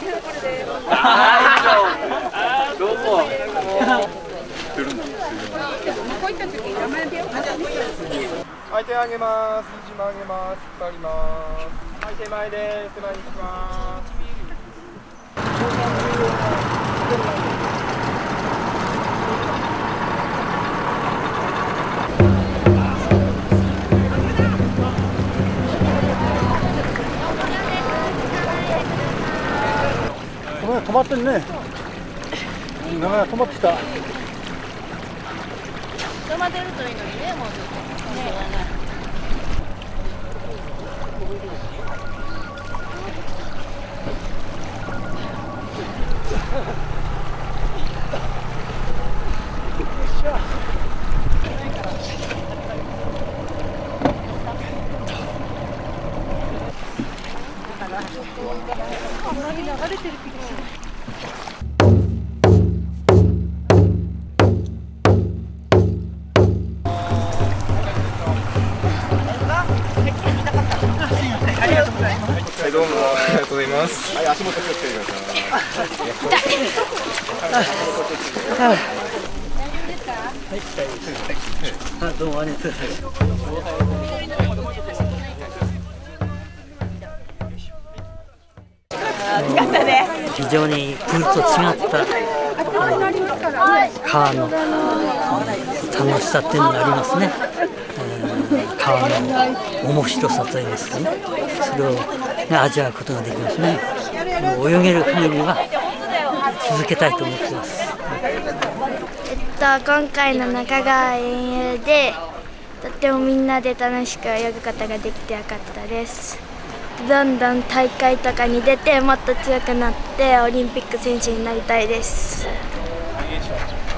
どうも。 はい、手上げます。肘曲げます。引っ張ります。はい、手前です。手前にします。 止まってるね。長屋止まってきた。 人が出るといいのにね、もうずっと。あんまり流れてる気がする。 はい、どうもありがとうございます。はい、足元気をつけてください。 はい、どうもありがとうございます。非常にプールと違った川の楽しさっていうのがありますね。川の面白さといいますかね、それを味わうことができますね。泳げる限りは続けたいと思っています。 今回の中川遠泳でとってもみんなで楽しく泳ぐことができてよかったです。どんどん大会とかに出てもっと強くなってオリンピック選手になりたいです。